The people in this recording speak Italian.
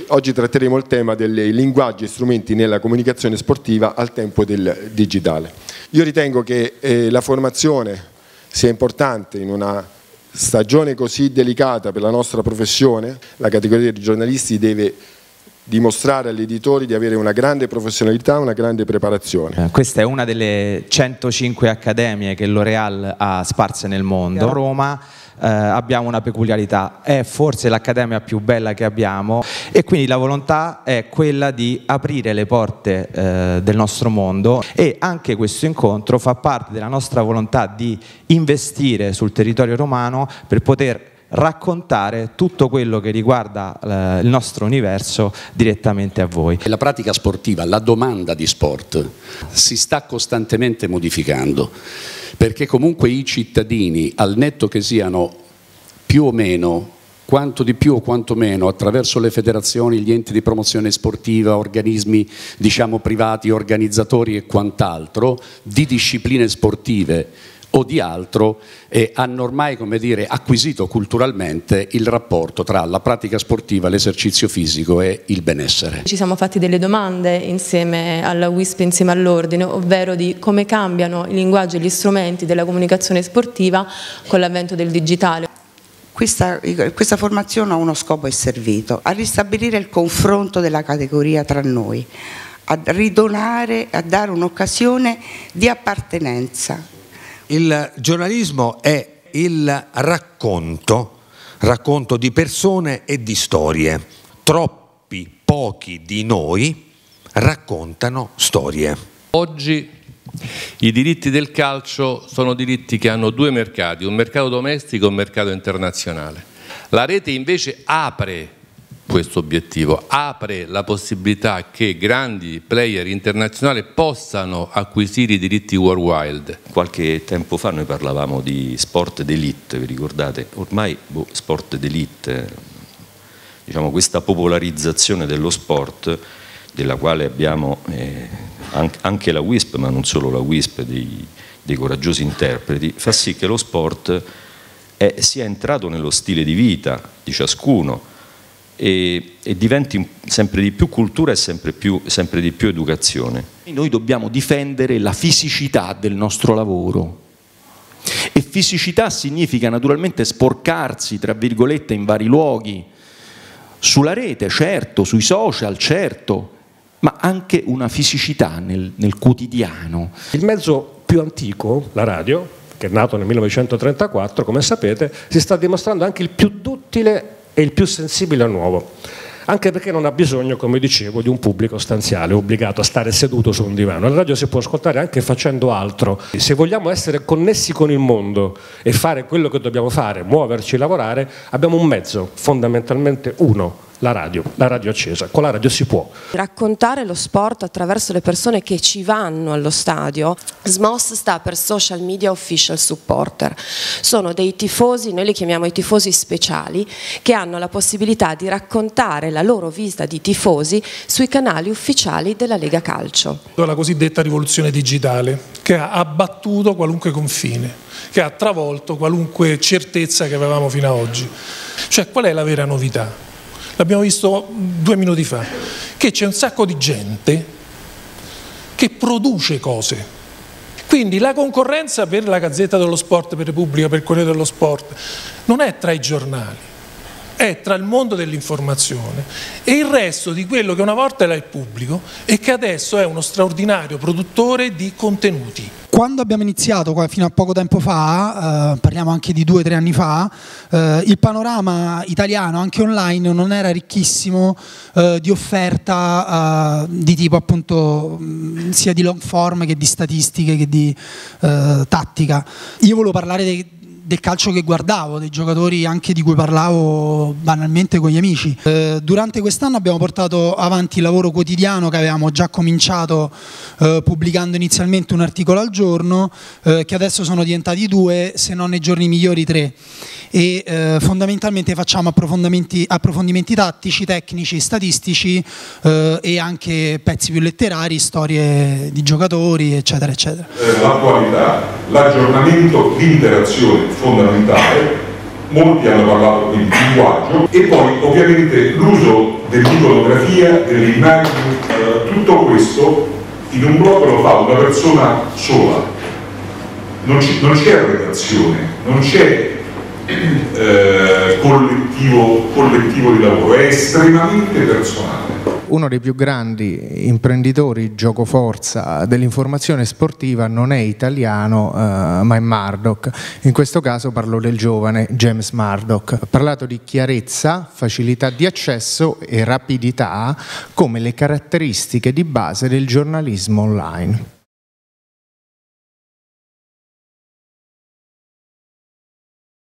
oggi tratteremo il tema dei linguaggi e strumenti nella comunicazione sportiva al tempo del digitale. Io ritengo che la formazione sia importante in una stagione così delicata per la nostra professione. La categoria di giornalisti deve dimostrare agli editori di avere una grande professionalità, una grande preparazione. Questa è una delle 105 accademie che L'Oréal ha sparse nel mondo. A Roma abbiamo una peculiarità, è forse l'accademia più bella che abbiamo, e quindi la volontà è quella di aprire le porte del nostro mondo, e anche questo incontro fa parte della nostra volontà di investire sul territorio romano per poter raccontare tutto quello che riguarda il nostro universo direttamente a voi. La pratica sportiva, la domanda di sport si sta costantemente modificando, perché comunque i cittadini, al netto che siano più o meno, quanto di più o quanto meno, attraverso le federazioni, gli enti di promozione sportiva, organismi diciamo privati, organizzatori e quant'altro, di discipline sportive o di altro, hanno ormai, come dire, acquisito culturalmente il rapporto tra la pratica sportiva, l'esercizio fisico e il benessere. Ci siamo fatti delle domande insieme alla WISP, insieme all'ordine, ovvero di come cambiano i linguaggi e gli strumenti della comunicazione sportiva con l'avvento del digitale. Questa formazione ha uno scopo e servito a ristabilire il confronto della categoria tra noi, a ridonare, a dare un'occasione di appartenenza. Il giornalismo è il racconto di persone e di storie. Troppi pochi di noi raccontano storie. Oggi i diritti del calcio sono diritti che hanno due mercati, un mercato domestico e un mercato internazionale. La rete invece apre questo obiettivo, apre la possibilità che grandi player internazionali possano acquisire i diritti worldwide. Qualche tempo fa noi parlavamo di sport d'élite, vi ricordate? Ormai sport d'élite, diciamo, questa popolarizzazione dello sport, della quale abbiamo anche la WISP, ma non solo la WISP, dei coraggiosi interpreti, fa sì che lo sport sia entrato nello stile di vita di ciascuno e diventi sempre di più cultura e sempre di più educazione. Noi dobbiamo difendere la fisicità del nostro lavoro, e fisicità significa naturalmente sporcarsi, tra virgolette, in vari luoghi, sulla rete, certo, sui social, certo, ma anche una fisicità nel quotidiano. Il mezzo più antico, la radio, che è nato nel 1934, come sapete, si sta dimostrando anche il più duttile e il più sensibile al nuovo, anche perché non ha bisogno, come dicevo, di un pubblico stanziale obbligato a stare seduto su un divano. La radio si può ascoltare anche facendo altro. Se vogliamo essere connessi con il mondo e fare quello che dobbiamo fare, muoverci, lavorare, abbiamo un mezzo, fondamentalmente uno: la radio accesa. Con la radio si può raccontare lo sport attraverso le persone che ci vanno allo stadio. SMOS sta per Social Media Official Supporter. Sono dei tifosi, noi li chiamiamo i tifosi speciali, che hanno la possibilità di raccontare la loro vita di tifosi sui canali ufficiali della Lega Calcio. La cosiddetta rivoluzione digitale, che ha abbattuto qualunque confine, che ha travolto qualunque certezza che avevamo fino ad oggi. Cioè, qual è la vera novità? L'abbiamo visto 2 minuti fa, che c'è un sacco di gente che produce cose. Quindi la concorrenza per la Gazzetta dello Sport, per Repubblica, per Corriere dello Sport, non è tra i giornali, è tra il mondo dell'informazione e il resto di quello che una volta era il pubblico e che adesso è uno straordinario produttore di contenuti. Quando abbiamo iniziato, fino a poco tempo fa, parliamo anche di 2 o 3 anni fa, il panorama italiano, anche online, non era ricchissimo di offerta di tipo, appunto, sia di long form che di statistiche che di tattica. Io volevo parlare del calcio che guardavo, dei giocatori anche di cui parlavo banalmente con gli amici. Durante quest'anno abbiamo portato avanti il lavoro quotidiano che avevamo già cominciato pubblicando inizialmente un articolo al giorno, che adesso sono diventati 2, se non nei giorni migliori 3, e fondamentalmente facciamo approfondimenti tattici, tecnici, statistici e anche pezzi più letterari, storie di giocatori, eccetera eccetera. L'attualità, l'aggiornamento, l'interazione fondamentale molti hanno parlato qui di linguaggio, e poi ovviamente l'uso dell'iconografia, delle immagini, tutto questo in un blog lo fa una persona sola, non c'è redazione, non c'è collettivo di lavoro, è estremamente personale. Uno dei più grandi imprenditori giocoforza dell'informazione sportiva non è italiano, ma è Murdoch. In questo caso parlo del giovane James Murdoch. Ha parlato di chiarezza, facilità di accesso e rapidità come le caratteristiche di base del giornalismo online.